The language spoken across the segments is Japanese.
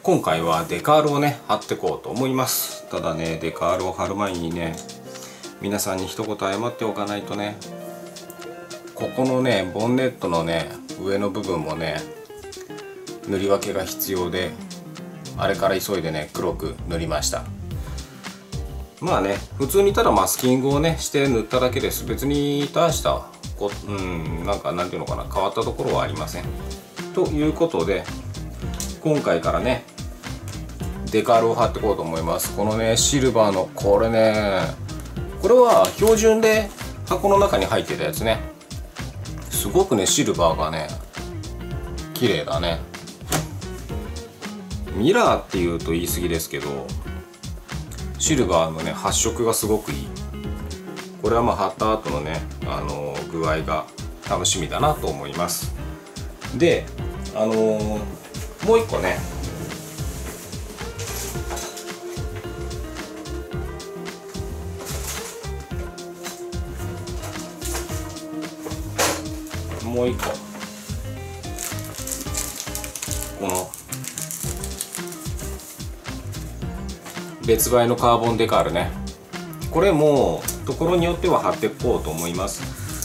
今回はデカールをね貼っていこうと思います。ただね、デカールを貼る前にね、皆さんに一言謝っておかないとね、ここのねボンネットのね上の部分もね塗り分けが必要で、あれから急いでね黒く塗りました。まあね、普通にただマスキングをねして塗っただけです。別に大したなんていうのかな、変わったところはありません。ということで今回からねデカールを貼っていこうと思います。このねシルバーのこれは標準で箱の中に入ってたやつね。すごくねシルバーがね綺麗だね。ミラーっていうと言い過ぎですけど、シルバーのね発色がすごくいい。これはまあ貼った後のね具合が楽しみだなと思います。でもう一個ね、この別売のカーボンデカールね、これもところによっては貼っていこうと思います。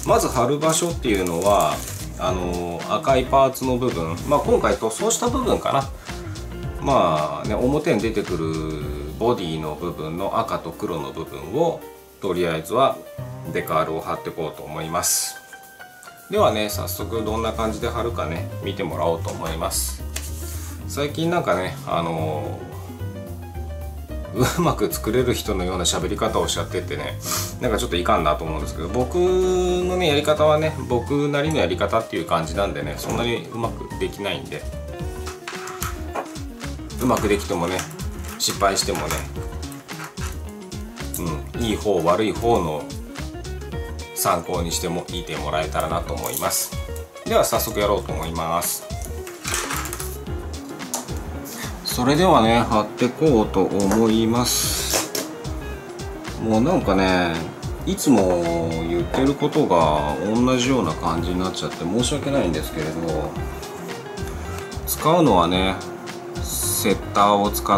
まず貼る場所っていうのは赤いパーツの部分、今回塗装した部分かな、表に出てくるボディの部分の赤と黒の部分をとりあえずはデカールを貼っていこうと思います。ではね、早速どんな感じで貼るかね見てもらおうと思います。最近なんかねうまく作れる人のような喋り方をしちゃっててね、なんかちょっといかんなと思うんですけど、僕のねやり方はね僕なりのやり方っていう感じなんでね、そんなにうまくできないんで、うまくできてもね失敗してもね、いい方悪い方の参考にしてもいてもらえたらなと思います。では早速やろうと思います。それではね貼ってこうと思います。もうなんかねいつも言ってることが同じような感じになっちゃって申し訳ないんですけれど、使うのはねセッターを使って、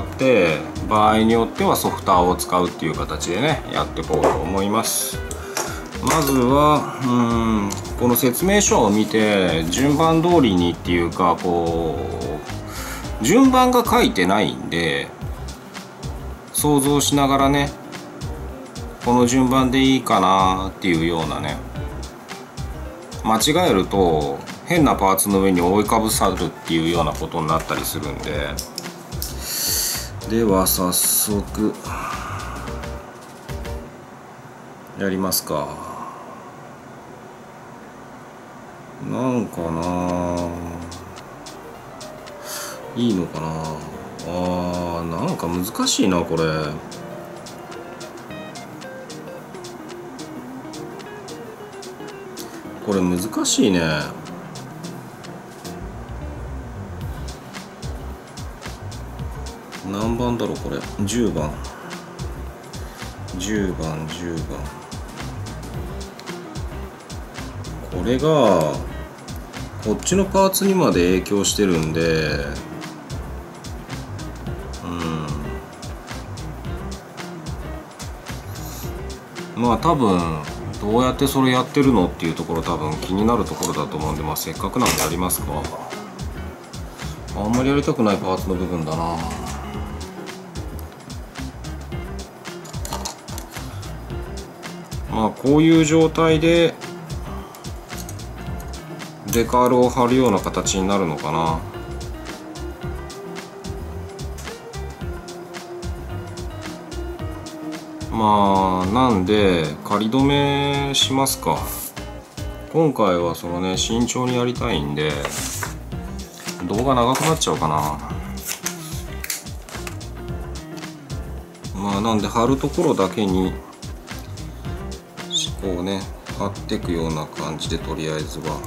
場合によってはソフターを使うっていう形でねやっていこうと思います。まずはこの説明書を見て順番通りにっていうか、順番が書いてないんで想像しながらね、この順番でいいかなっていうようなね、間違えると変なパーツの上に覆いかぶさるっていうようなことになったりするんで、では早速やりますか。なんかないいのかな。なんか難しいなこれ。これ難しいね。何番だろうこれ。10番これがこっちのパーツにまで影響してるんで、多分どうやってそれやってるのっていうところ多分気になるところだと思うんで、せっかくなんでやりますか。あんまりやりたくないパーツの部分だな。こういう状態でデカールを貼るような形になるのかな。なんで仮止めしますか。今回はそのね慎重にやりたいんで動画長くなっちゃうかな。なんで貼るところだけにこうね貼っていくような感じで、とりあえずは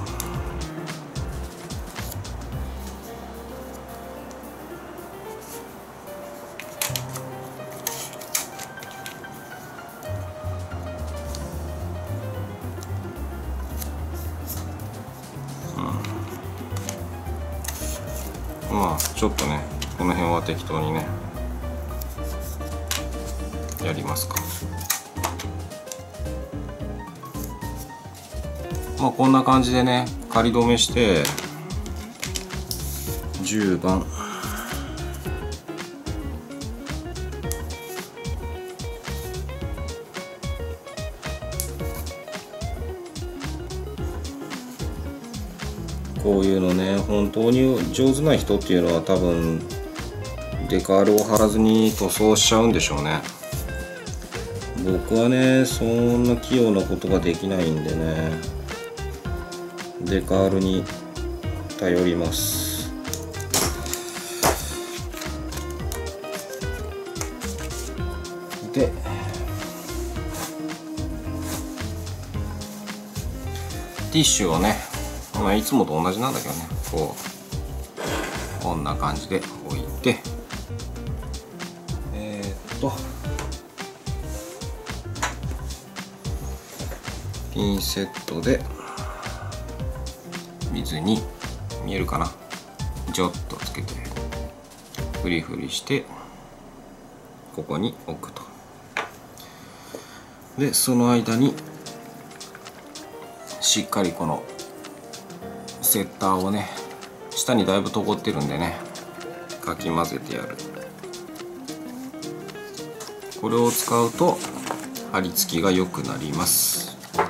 ちょっとねこの辺は適当にねやりますか。まあこんな感じでね仮止めして10番こういうのね本当に上手な人っていうのは多分デカールを貼らずに塗装しちゃうんでしょうね。僕はねそんな器用なことができないんでねデカールに頼ります。でティッシュをね、まあ、いつもと同じなんだけどねこんな感じで置いてピンセットで水に見えるかなジョッとつけてフリフリしてここに置くと。でその間にしっかりこのセッターをね下にだいぶとこってるんでねかき混ぜてやる。これを使うと貼り付きが良くなります。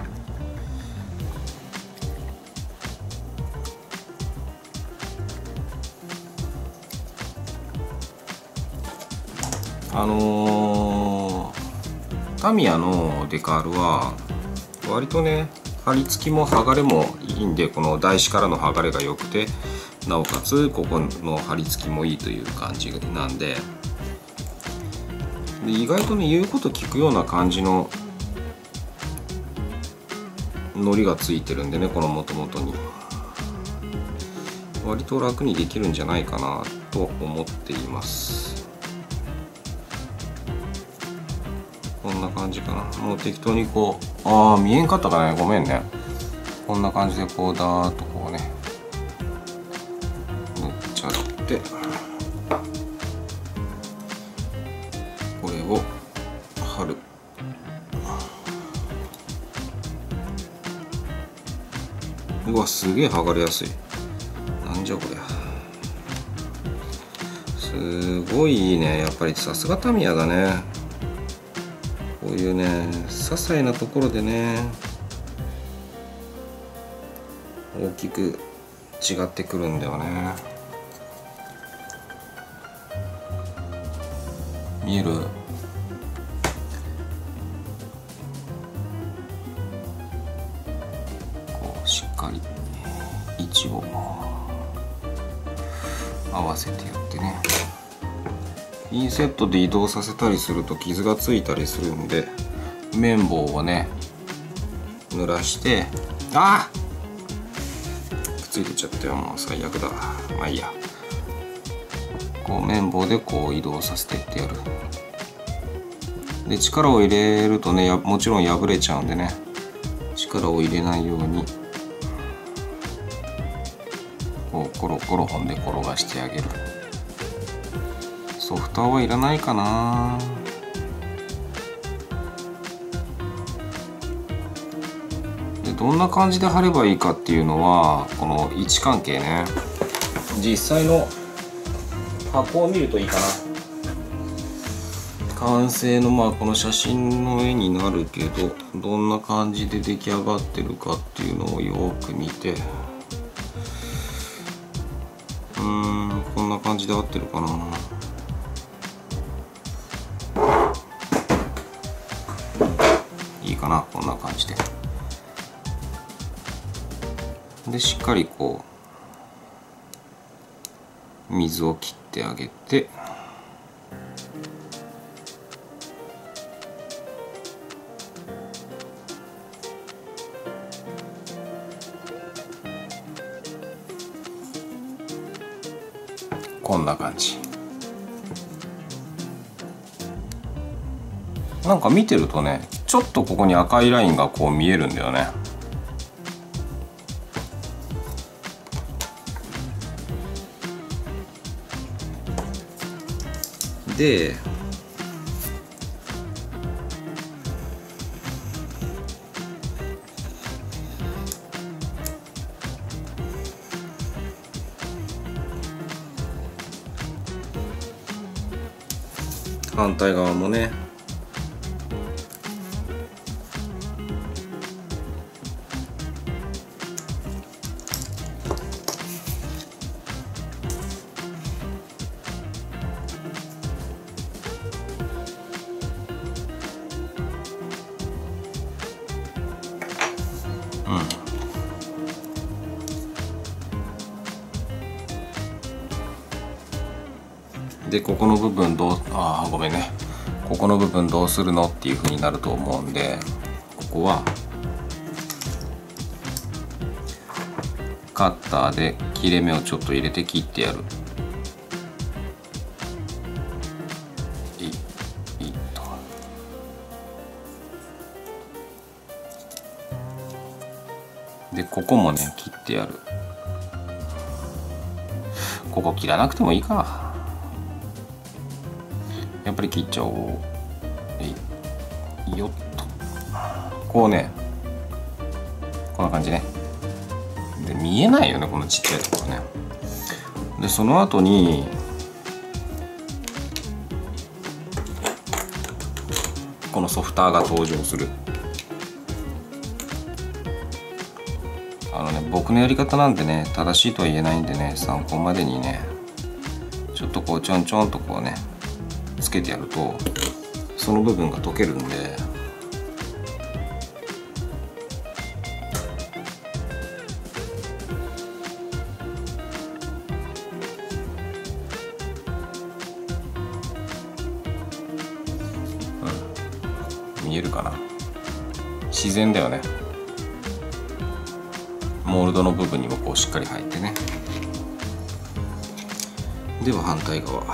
タミヤのデカールは割とね貼り付きも剥がれもいいんでこの台紙からの剥がれが良くてなおかつここの貼り付きもいいという感じなんで意外とね言うこと聞くような感じののりがついてるんでねこの元々に割と楽にできるんじゃないかなと思っています。こんな感じかな。もう適当にこう見えんかったかねごめんね。こんな感じでこうダーッとこうね塗っちゃってこれを貼る。うわすげえ剥がれやすい。なんじゃこりゃ。すごいいいね。やっぱりさすがタミヤだね。こういうね些細なところでね大きく違ってくるんだよね。見える？こうしっかり位置を合わせてやってね。ピンセットで移動させたりすると傷がついたりするんで綿棒をね濡らしてくっついてっちゃったよ。もう最悪だ。まあいいや。こう綿棒でこう移動させていってやる。で力を入れるとねもちろん破れちゃうんでね力を入れないようにこうコロコロほんで転がしてあげる。ソフターはいらないかな。でどんな感じで貼ればいいかっていうのはこの位置関係ね実際の箱を見るといいかな。完成のこの写真の絵になるけどどんな感じで出来上がってるかっていうのをよく見てこんな感じで合ってるかな。いいかなこんな感じで。でしっかりこう水を切ってあげてこんな感じ。なんか見てるとねちょっとここに赤いラインがこう見えるんだよね。 で反対側もねでここの部分ごめんね、ここの部分どうするのっていう風になると思うんで、ここはカッターで切れ目をちょっと入れて切ってやる。でここもね切ってやる。ここ切らなくてもいいか、やっぱり切っちゃおう。よっとこうね、こんな感じね。で見えないよね、このちっちゃいところね。でその後にこのソフターが登場する。僕のやり方なんでね正しいとは言えないんでね、参考までにねちょっとこうちょんちょんとこうねつけてやるとその部分が溶けるんで、見えるかな、自然だよね。モールドの部分にもこうしっかり入ってね。では反対側、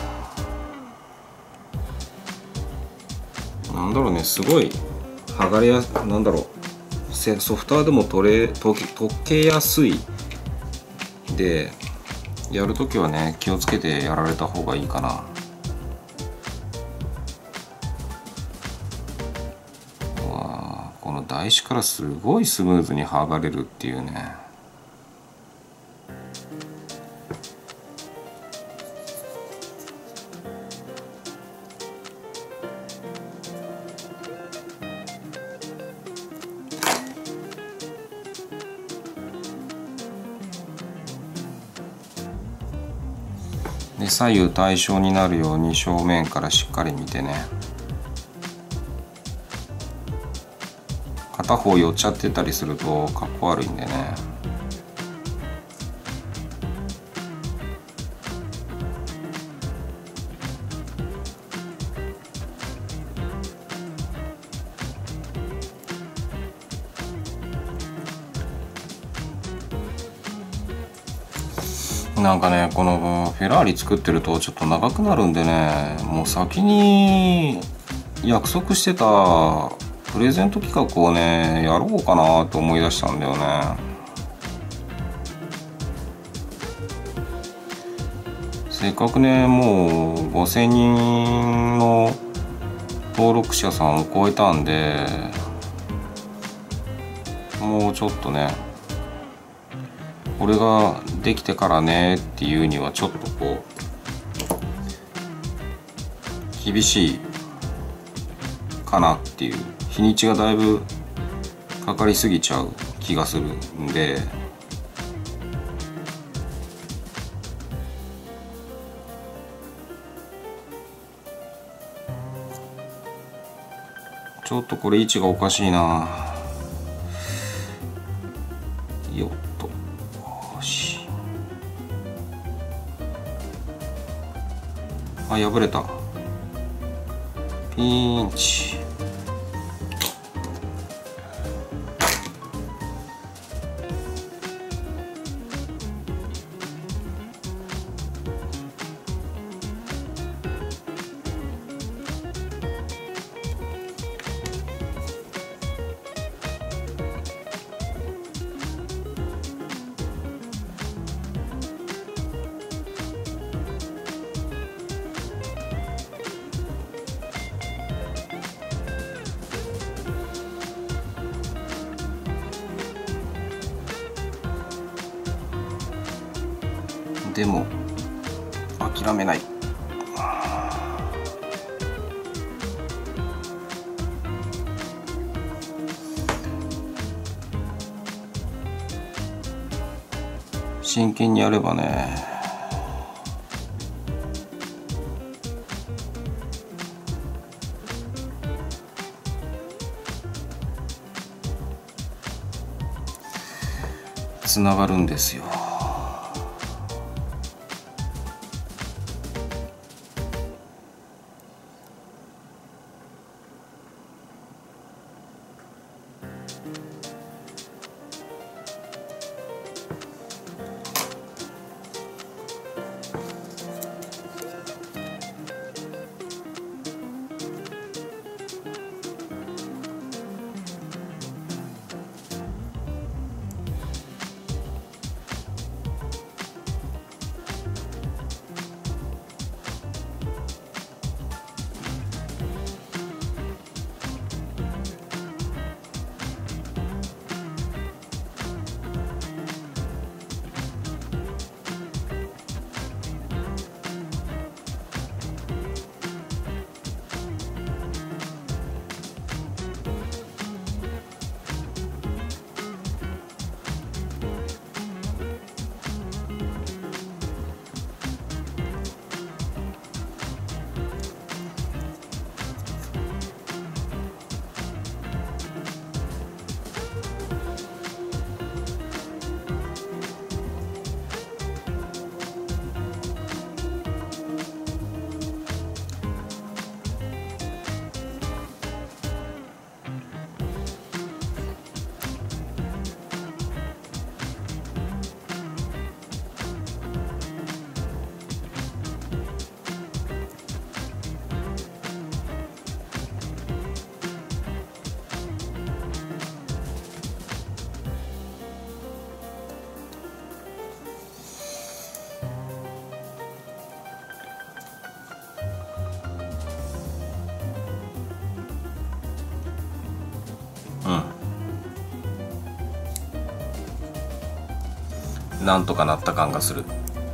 なんだろうね、すごい剥がれやなんだろう、ソフターでも溶けやすいで、やるときはね気をつけてやられた方がいいかな。この台紙からすごいスムーズに剥がれるっていうね。で左右対称になるように正面からしっかり見てね。片方寄っちゃってたりするとかっこ悪いんでね。なんかねこのフェラーリ作ってるとちょっと長くなるんでね、もう先に約束してたプレゼント企画をねやろうかなと思い出したんだよね。せっかくねもう5000人の登録者さんを超えたんで、もうちょっとねこれができてからねっていうにはちょっとこう厳しいかなっていう、日にちがだいぶかかりすぎちゃう気がするんで、ちょっとこれ位置がおかしいな。よっと、よし。あ、破れた。ピンチ。 でも諦めない。真剣にやればね、つながるんですよ。なんとかなった感がする。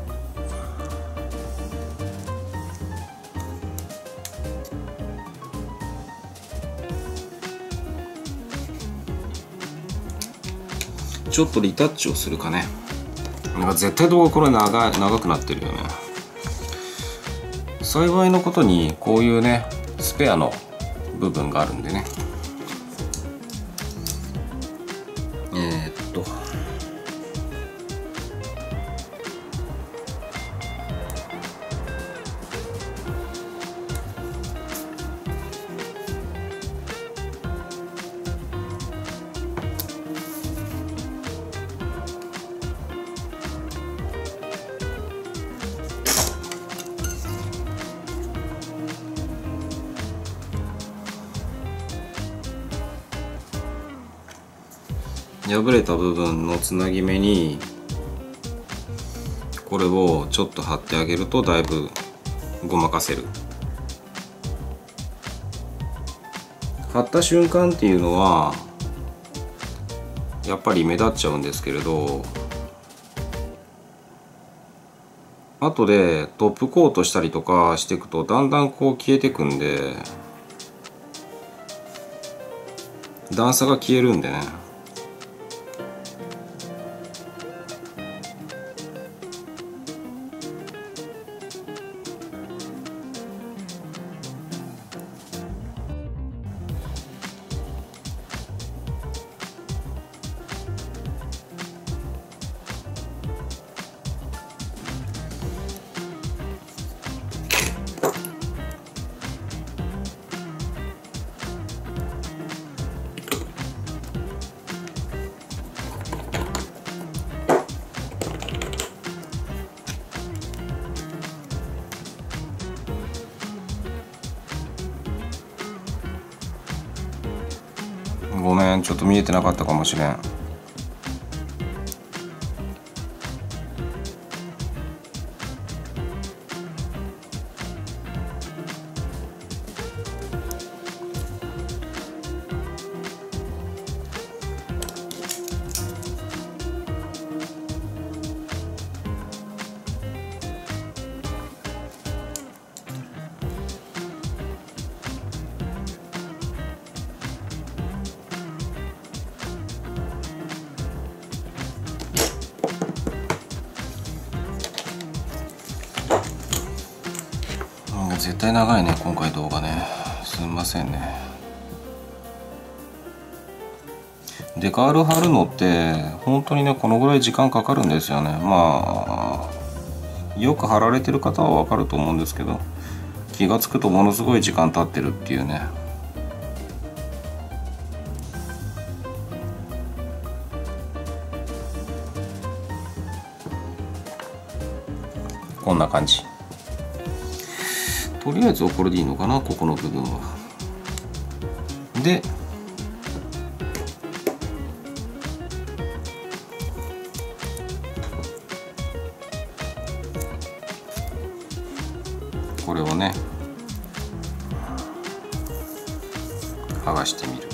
ちょっとリタッチをするかね。なんか絶対動画これ長くなってるよね。幸いのことにこういうねスペアの部分があるんでね。破れた部分のつなぎ目にこれをちょっと貼ってあげるとだいぶごまかせる。貼った瞬間っていうのはやっぱり目立っちゃうんですけれど、後でトップコートしたりとかしていくとだんだんこう消えていくんで、段差が消えるんでね。ごめん、ちょっと見えてなかったかもしれん。 対長いね今回動画ね、すみませんね。デカール貼るのって本当にねこのぐらい時間かかるんですよね。まあよく貼られてる方はわかると思うんですけど、気がつくとものすごい時間経ってるっていうね。こんな感じ。とりあえずはこれでいいのかな、ここの部分は。でこれをね剥がしてみる。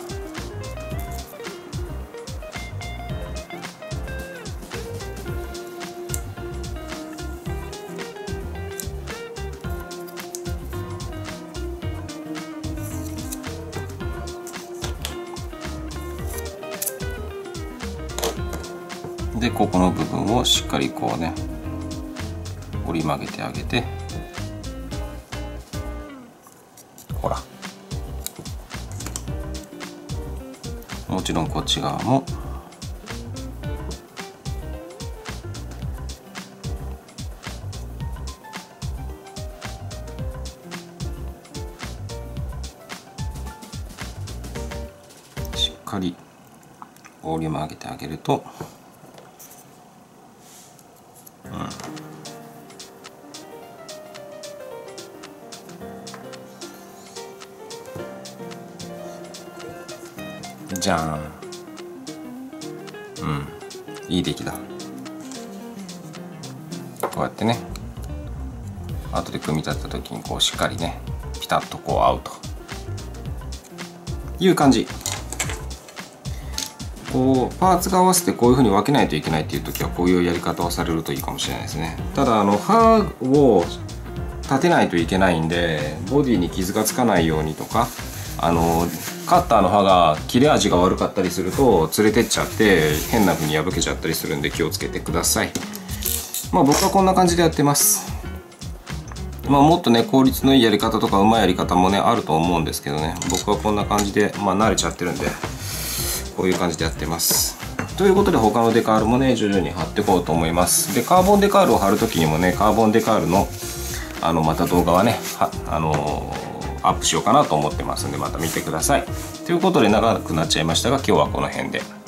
でここの部分をしっかりこうね折り曲げてあげて、ほら、もちろんこっち側もしっかり折り曲げてあげると、じゃーん、いい出来だ。こうやってね後で組み立てた時にこうしっかりねピタッとこう合うという感じ。こうパーツが合わせてこういうふうに分けないといけないっていう時はこういうやり方をされるといいかもしれないですね。ただ刃を立てないといけないんで、ボディに傷がつかないようにとか、カッターの刃が切れ味が悪かったりすると連れてっちゃって変な風に破けちゃったりするんで気をつけてください。まあ僕はこんな感じでやってます。まあもっとね効率のいいやり方とかうまいやり方もねあると思うんですけどね、僕はこんな感じでまあ慣れちゃってるんでこういう感じでやってます。ということで他のデカールもね徐々に貼っていこうと思います。でカーボンデカールを貼る時にもねカーボンデカールのまた動画はねアップしようかなと思ってますんでまた見てください。ということで長くなっちゃいましたが今日はこの辺で。